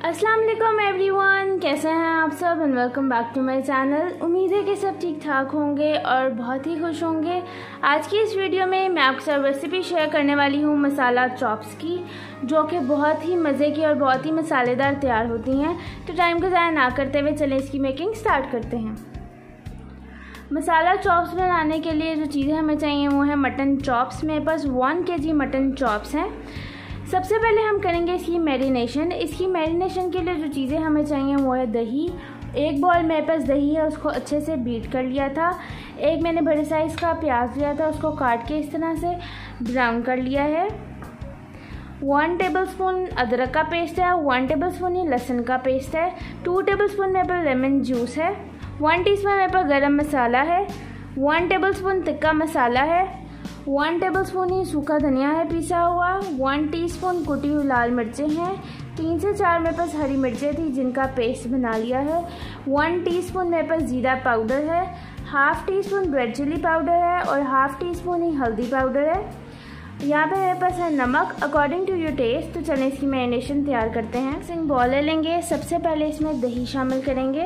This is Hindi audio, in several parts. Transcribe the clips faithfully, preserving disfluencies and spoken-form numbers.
अस्सलाम वालेकुम एवरीवन, कैसे हैं आप सब and welcome back to my channel. उम्मीद है कि सब ठीक ठाक होंगे और बहुत ही खुश होंगे। आज की इस वीडियो में मैं आपके साथ रेसिपी शेयर करने वाली हूँ मसाला चॉप्स की, जो कि बहुत ही मज़े की और बहुत ही मसालेदार तैयार होती हैं। तो टाइम का ज़ाया ना करते हुए चलें इसकी मेकिंग स्टार्ट करते हैं। मसाला चॉप्स बनाने के लिए जो चीज़ें हमें चाहिए वो है मटन चॉप्स। मेरे पास वन के जी मटन चॉप्स हैं। सबसे पहले हम करेंगे इसकी मैरिनेशन। इसकी मैरिनेशन के लिए जो चीज़ें हमें चाहिए वो है दही। एक बॉल मेरे पास दही है, उसको अच्छे से बीट कर लिया था। एक मैंने बड़े साइज़ का प्याज लिया था, उसको काट के इस तरह से ब्राउन कर लिया है। वन टेबलस्पून अदरक का पेस्ट है, वन टेबलस्पून ही लहसुन का पेस्ट है, टू टेबलस्पून मेरे पास लेमन जूस है, वन टीस्पून मेरे पास गरम मसाला है, वन टेबलस्पून तिक्का मसाला है, वन टेबलस्पून ही सूखा धनिया है पिसा हुआ, वन टीस्पून कुटी हुई लाल मिर्चें हैं, तीन से चार मेरे पास हरी मिर्चें थी जिनका पेस्ट बना लिया है, वन टीस्पून मेरे पास जीरा पाउडर है, half teaspoon red chilli powder है और हाफ़ टी स्पून ही हल्दी पाउडर है। यहाँ पे मेरे पास है नमक अकॉर्डिंग टू योर टेस्ट। तो चलें इसकी मैरिनेशन तैयार करते हैं। मिक्सिंग बॉल ले लेंगे। सबसे पहले इसमें दही शामिल करेंगे।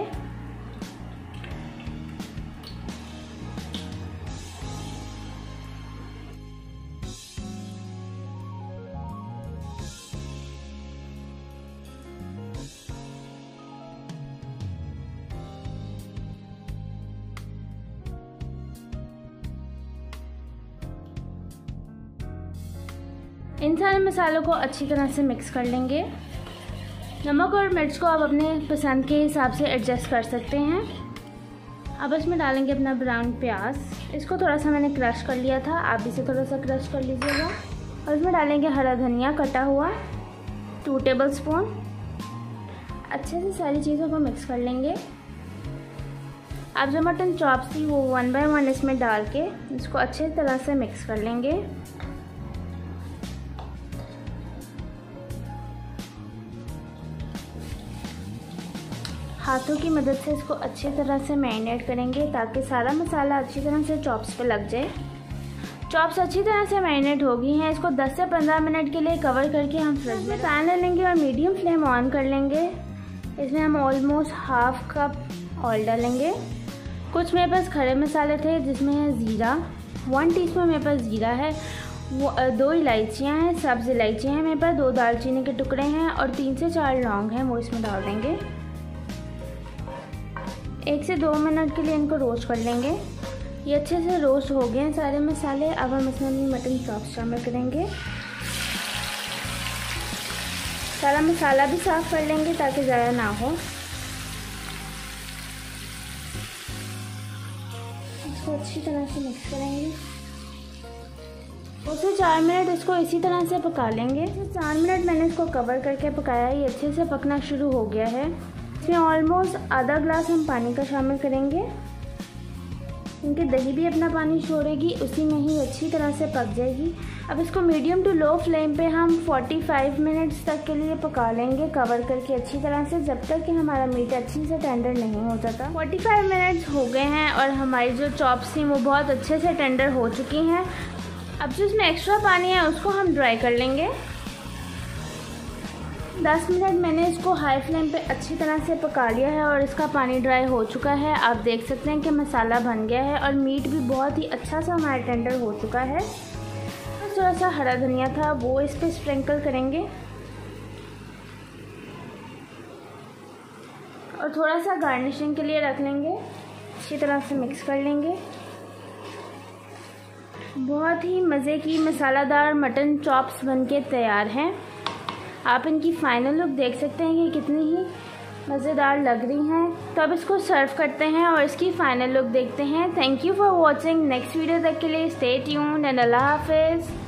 इन सारे मसालों को अच्छी तरह से मिक्स कर लेंगे। नमक और मिर्च को आप अपने पसंद के हिसाब से एडजस्ट कर सकते हैं। अब इसमें डालेंगे अपना ब्राउन प्याज। इसको थोड़ा सा मैंने क्रश कर लिया था, आप इसे थोड़ा सा क्रश कर लीजिएगा। और इसमें डालेंगे हरा धनिया कटा हुआ टू टेबल स्पून। अच्छे से सारी चीज़ों को मिक्स कर लेंगे। आप जो मटन चॉप्स थी वो वन बाय वन इसमें डाल के इसको अच्छे तरह से मिक्स कर लेंगे। हाथों की मदद से इसको अच्छी तरह से मैरिनेट करेंगे ताकि सारा मसाला अच्छी तरह से चॉप्स पे लग जाए। चॉप्स अच्छी तरह से मैरिनेट हो गई हैं। इसको दस से पंद्रह मिनट के लिए कवर करके हम फ्रिज में पैन ले लेंगे और मीडियम फ्लेम ऑन कर लेंगे। इसमें हम ऑलमोस्ट हाफ कप ऑयल डालेंगे। कुछ मेरे पास खड़े मसाले थे जिसमें है ज़ीरा, वन टीस्पून मेरे पास ज़ीरा है, वो दो इलायचियाँ हैं, सब्ज़ इलायचियाँ हैं मेरे पास, दो दालचीनी के टुकड़े हैं और तीन से चार लौंग हैं, वो इसमें डाल देंगे। एक से दो मिनट के लिए इनको रोस्ट कर लेंगे। ये अच्छे से रोस्ट हो गए हैं सारे मसाले। अब हम इसमें अपनी मटन चॉप्स शामिल करेंगे। सारा मसाला भी साफ़ कर लेंगे ताकि ज़्यादा ना हो। इसको अच्छी तरह से मिक्स करेंगे। दो से चार मिनट इसको इसी तरह से पका लेंगे। चार मिनट मैंने इसको कवर करके पकाया। ये अच्छे से पकना शुरू हो गया है। इसमें ऑलमोस्ट आधा ग्लास हम पानी का शामिल करेंगे क्योंकि दही भी अपना पानी छोड़ेगी, उसी में ही अच्छी तरह से पक जाएगी। अब इसको मीडियम टू लो फ्लेम पे हम पैंतालीस मिनट्स तक के लिए पका लेंगे कवर करके अच्छी तरह से, जब तक कि हमारा मीट अच्छी से टेंडर नहीं हो जाता। पैंतालीस मिनट्स हो गए हैं और हमारी जो चॉप्स थी वो बहुत अच्छे से टेंडर हो चुकी हैं। अब जो इसमें एक्स्ट्रा पानी है उसको हम ड्राई कर लेंगे। दस मिनट मैंने इसको हाई फ्लेम पे अच्छी तरह से पका लिया है और इसका पानी ड्राई हो चुका है। आप देख सकते हैं कि मसाला बन गया है और मीट भी बहुत ही अच्छा सा हमारा टेंडर हो चुका है। थोड़ा सा हरा धनिया था वो इस पर स्प्रिंकल करेंगे और थोड़ा सा गार्निशिंग के लिए रख लेंगे। अच्छी तरह से मिक्स कर लेंगे। बहुत ही मज़े की मसालादार मटन चॉप्स बनके तैयार हैं। आप इनकी फ़ाइनल लुक देख सकते हैं कि कितनी ही मज़ेदार लग रही हैं। तो अब इसको सर्व करते हैं और इसकी फ़ाइनल लुक देखते हैं। Thank you for watching. Next video तक के लिए स्टे ट्यून्ड एंड अल्लाह हाफिज़।